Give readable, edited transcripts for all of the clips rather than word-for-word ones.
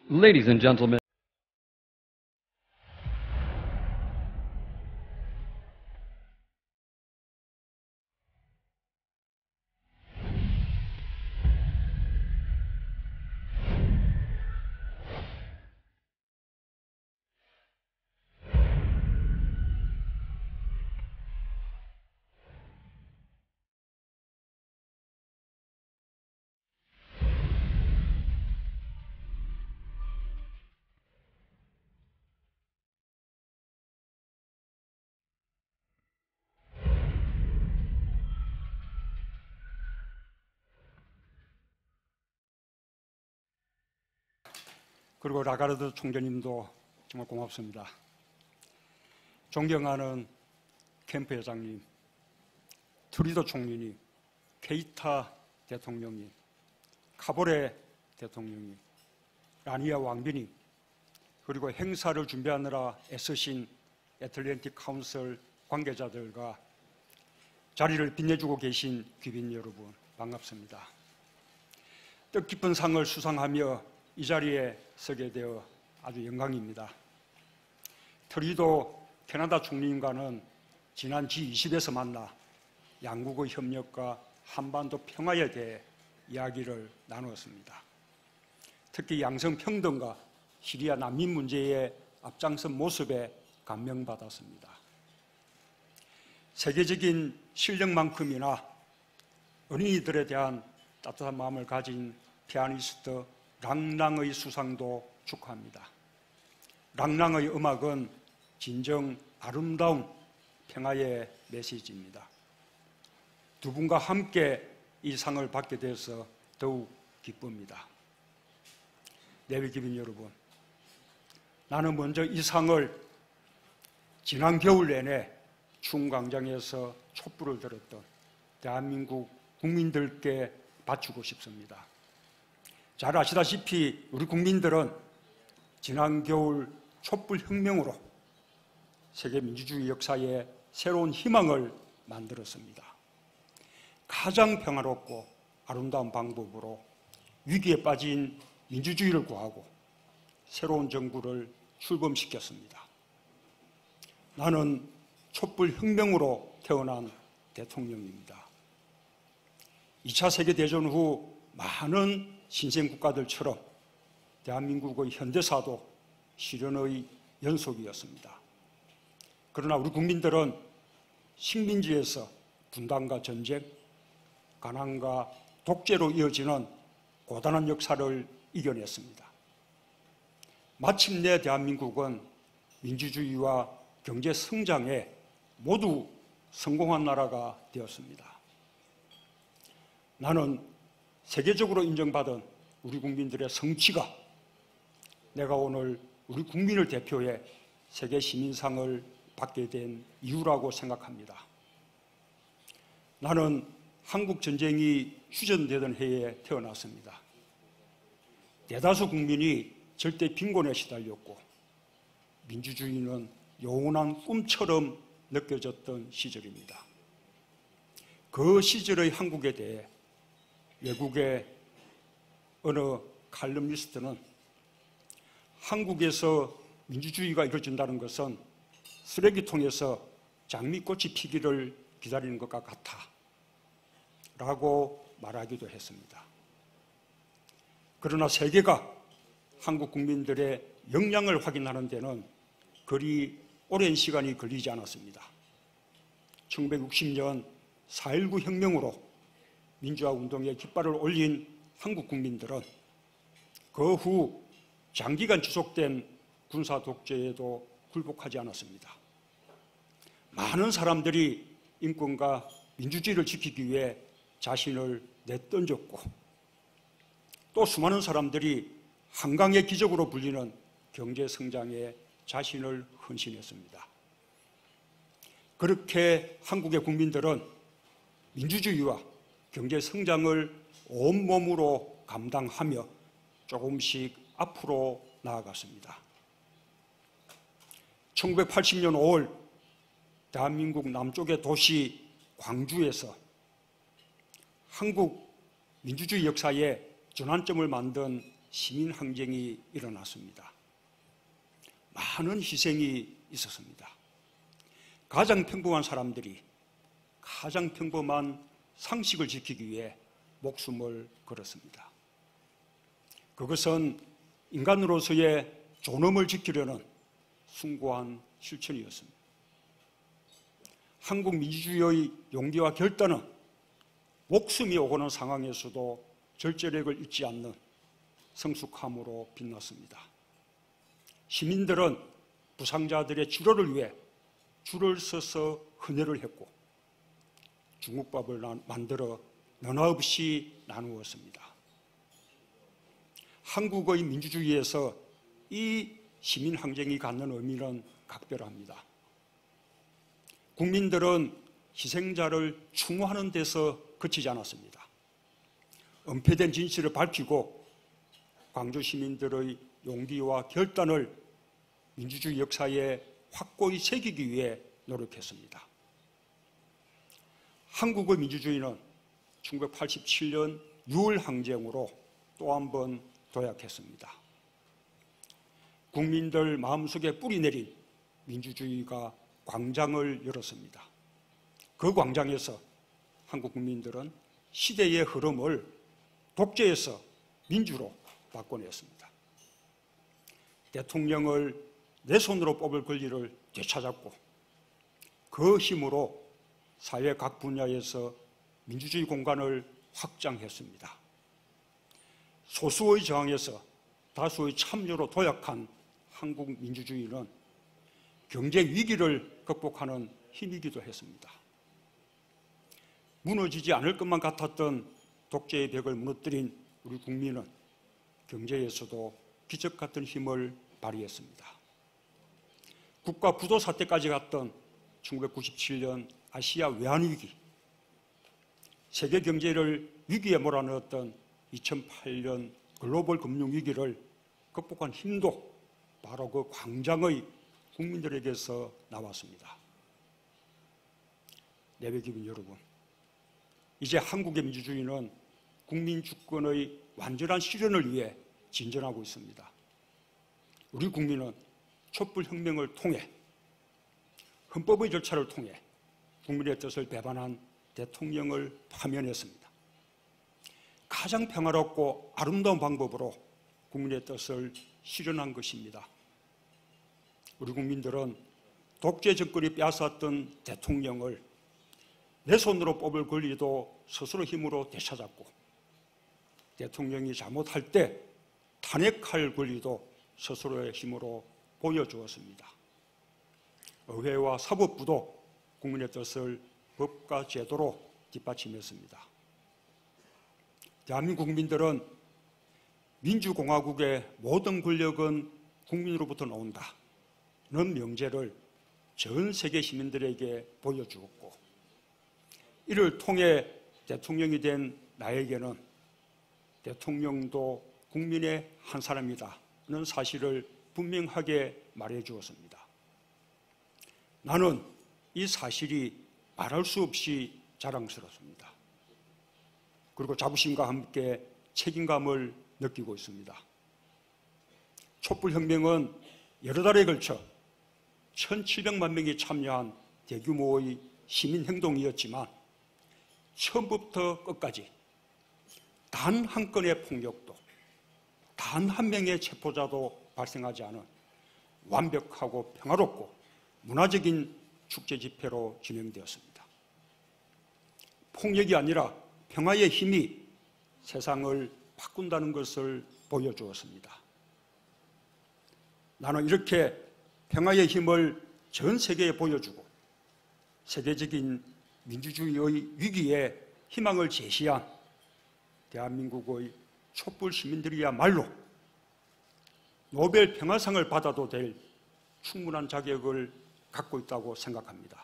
Ladies and gentlemen. 그리고 라가르드 총재님도 정말 고맙습니다. 존경하는 캠프 회장님, 트루도 총리님, 케이타 대통령님, 카보레 대통령님, 라니아 왕비님, 그리고 행사를 준비하느라 애쓰신 애틀랜틱 카운슬 관계자들과 자리를 빛내주고 계신 귀빈 여러분, 반갑습니다. 뜻깊은 상을 수상하며 이 자리에 서게 되어 아주 영광입니다. 트루도 캐나다 총리님과는 지난 G20에서 만나 양국의 협력과 한반도 평화에 대해 이야기를 나누었습니다. 특히 양성평등과 시리아 난민 문제에 앞장선 모습에 감명받았습니다. 세계적인 실력만큼이나 어린이들에 대한 따뜻한 마음을 가진 피아니스트 랑랑의 수상도 축하합니다. 랑랑의 음악은 진정 아름다운 평화의 메시지입니다. 두 분과 함께 이 상을 받게 돼서 더욱 기쁩니다. 내외 귀빈 여러분, 나는 먼저 이 상을 지난 겨울 내내 추운 광장에서 촛불을 들었던 대한민국 국민들께 바치고 싶습니다. 잘 아시다시피 우리 국민들은 지난 겨울 촛불혁명으로 세계 민주주의 역사에 새로운 희망을 만들었습니다. 가장 평화롭고 아름다운 방법으로 위기에 빠진 민주주의를 구하고 새로운 정부를 출범시켰습니다. 나는 촛불혁명으로 태어난 대통령입니다. 2차 세계대전 후 많은 신생국가들처럼 대한민국의 현대사도 시련의 연속이었습니다. 그러나 우리 국민들은 식민지에서 분단과 전쟁, 가난과 독재로 이어지는 고단한 역사를 이겨냈습니다. 마침내 대한민국은 민주주의와 경제 성장에 모두 성공한 나라가 되었습니다. 나는 세계적으로 인정받은 우리 국민들의 성취가 내가 오늘 우리 국민을 대표해 세계 시민상을 받게 된 이유라고 생각합니다. 나는 한국 전쟁이 휴전되던 해에 태어났습니다. 대다수 국민이 절대 빈곤에 시달렸고 민주주의는 영원한 꿈처럼 느껴졌던 시절입니다. 그 시절의 한국에 대해 외국의 어느 칼럼니스트는 한국에서 민주주의가 이루어진다는 것은 쓰레기통에서 장미꽃이 피기를 기다리는 것과 같아 라고 말하기도 했습니다. 그러나 세계가 한국 국민들의 역량을 확인하는 데는 그리 오랜 시간이 걸리지 않았습니다. 1960년 4.19 혁명으로 민주화 운동에 깃발을 올린 한국 국민들은 그 후 장기간 지속된 군사 독재에도 굴복하지 않았습니다. 많은 사람들이 인권과 민주주의를 지키기 위해 자신을 내던졌고 또 수많은 사람들이 한강의 기적으로 불리는 경제 성장에 자신을 헌신했습니다. 그렇게 한국의 국민들은 민주주의와 경제 성장을 온몸으로 감당하며 조금씩 앞으로 나아갔습니다. 1980년 5월 대한민국 남쪽의 도시 광주에서 한국 민주주의 역사에 전환점을 만든 시민항쟁이 일어났습니다. 많은 희생이 있었습니다. 가장 평범한 사람들이 가장 평범한 상식을 지키기 위해 목숨을 걸었습니다. 그것은 인간으로서의 존엄을 지키려는 숭고한 실천이었습니다. 한국 민주주의의 용기와 결단은 목숨이 오고는 상황에서도 절제력을 잊지 않는 성숙함으로 빛났습니다. 시민들은 부상자들의 치료를 위해 줄을 서서 헌혈을 했고 중국밥을 만들어 너나 없이 나누었습니다. 한국의 민주주의에서 이 시민항쟁이 갖는 의미는 각별합니다. 국민들은 희생자를 추모하는 데서 그치지 않았습니다. 은폐된 진실을 밝히고 광주 시민들의 용기와 결단을 민주주의 역사에 확고히 새기기 위해 노력했습니다. 한국의 민주주의는 1987년 6월 항쟁으로 또 한 번 도약했습니다. 국민들 마음속에 뿌리 내린 민주주의가 광장을 열었습니다. 그 광장에서 한국 국민들은 시대의 흐름을 독재에서 민주로 바꿔냈습니다. 대통령을 내 손으로 뽑을 권리를 되찾았고 그 힘으로 사회 각 분야에서 민주주의 공간을 확장했습니다. 소수의 저항에서 다수의 참여로 도약한 한국 민주주의는 경제 위기를 극복하는 힘이기도 했습니다. 무너지지 않을 것만 같았던 독재의 벽을 무너뜨린 우리 국민은 경제에서도 기적 같은 힘을 발휘했습니다. 국가 부도 사태까지 갔던 1997년 아시아 외환위기, 세계 경제를 위기에 몰아넣었던 2008년 글로벌 금융위기를 극복한 힘도 바로 그 광장의 국민들에게서 나왔습니다. 내외기분 여러분, 이제 한국의 민주주의는 국민 주권의 완전한 실현을 위해 진전하고 있습니다. 우리 국민은 촛불혁명을 통해 헌법의 절차를 통해 국민의 뜻을 배반한 대통령을 파면했습니다. 가장 평화롭고 아름다운 방법으로 국민의 뜻을 실현한 것입니다. 우리 국민들은 독재 정권이 빼앗았던 대통령을 내 손으로 뽑을 권리도 스스로 힘으로 되찾았고 대통령이 잘못할 때 탄핵할 권리도 스스로의 힘으로 보여주었습니다. 의회와 사법부도 국민의 뜻을 법과 제도로 뒷받침했습니다. 대한민국 국민들은 민주공화국의 모든 권력은 국민으로부터 나온다는 명제를 전 세계 시민들에게 보여주었고 이를 통해 대통령이 된 나에게는 대통령도 국민의 한 사람이다는 사실을 분명하게 말해주었습니다. 나는 이 사실이 말할 수 없이 자랑스럽습니다. 그리고 자부심과 함께 책임감을 느끼고 있습니다. 촛불혁명은 여러 달에 걸쳐 1700만 명이 참여한 대규모의 시민행동이었지만 처음부터 끝까지 단 한 건의 폭력도 단 한 명의 체포자도 발생하지 않은 완벽하고 평화롭고 문화적인 축제 집회로 진행되었습니다. 폭력이 아니라 평화의 힘이 세상을 바꾼다는 것을 보여주었습니다. 나는 이렇게 평화의 힘을 전 세계에 보여주고 세계적인 민주주의의 위기에 희망을 제시한 대한민국의 촛불 시민들이야말로 노벨 평화상을 받아도 될 충분한 자격을 갖고 있다고 생각합니다.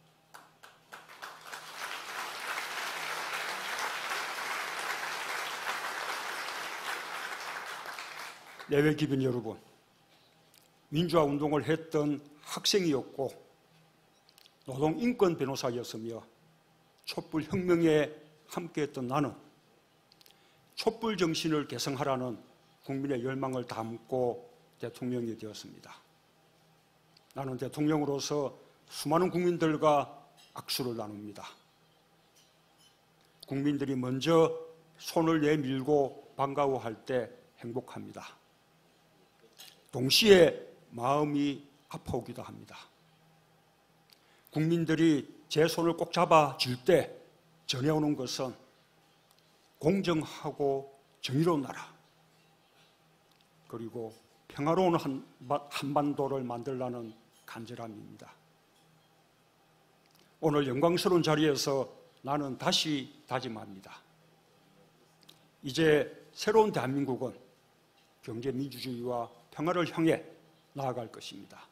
내외 기빈 여러분, 민주화 운동을 했던 학생이었고 노동인권 변호사였으며 촛불혁명에 함께했던 나는 촛불 정신을 계승하라는 국민의 열망을 담고 대통령이 되었습니다. 나는 대통령으로서 수많은 국민들과 악수를 나눕니다. 국민들이 먼저 손을 내밀고 반가워할 때 행복합니다. 동시에 마음이 아파오기도 합니다. 국민들이 제 손을 꼭 잡아줄 때 전해오는 것은 공정하고 정의로운 나라, 그리고 평화로운 한반도를 만들라는 간절함입니다. 오늘 영광스러운 자리에서 나는 다시 다짐합니다. 이제 새로운 대한민국은 경제민주주의와 평화를 향해 나아갈 것입니다.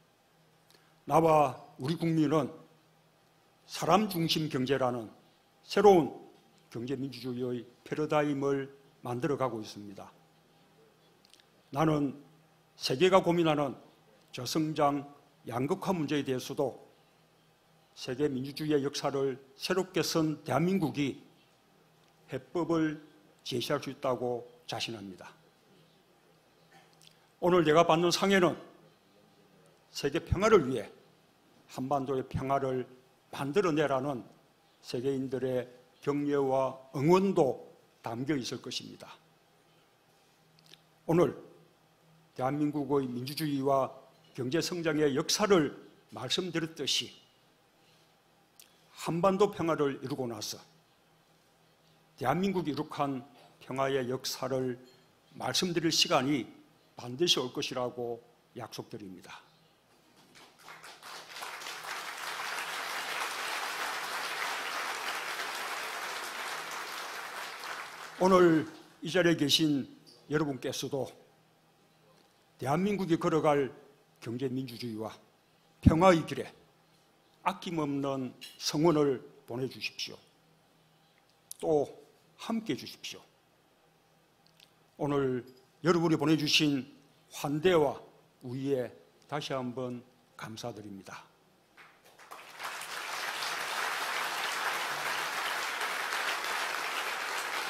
나와 우리 국민은 사람 중심 경제라는 새로운 경제민주주의의 패러다임을 만들어가고 있습니다. 나는 세계가 고민하는 저성장, 양극화 문제에 대해서도 세계 민주주의의 역사를 새롭게 쓴 대한민국이 해법을 제시할 수 있다고 자신합니다. 오늘 내가 받는 상에는 세계 평화를 위해 한반도의 평화를 만들어내라는 세계인들의 격려와 응원도 담겨 있을 것입니다. 오늘 대한민국의 민주주의와 경제성장의 역사를 말씀드렸듯이 한반도 평화를 이루고 나서 대한민국이 이룩한 평화의 역사를 말씀드릴 시간이 반드시 올 것이라고 약속드립니다. 오늘 이 자리에 계신 여러분께서도 대한민국이 걸어갈 경제민주주의와 평화의 길에 아낌없는 성원을 보내주십시오. 또 함께해 주십시오. 오늘 여러분이 보내주신 환대와 우위에 다시 한번 감사드립니다.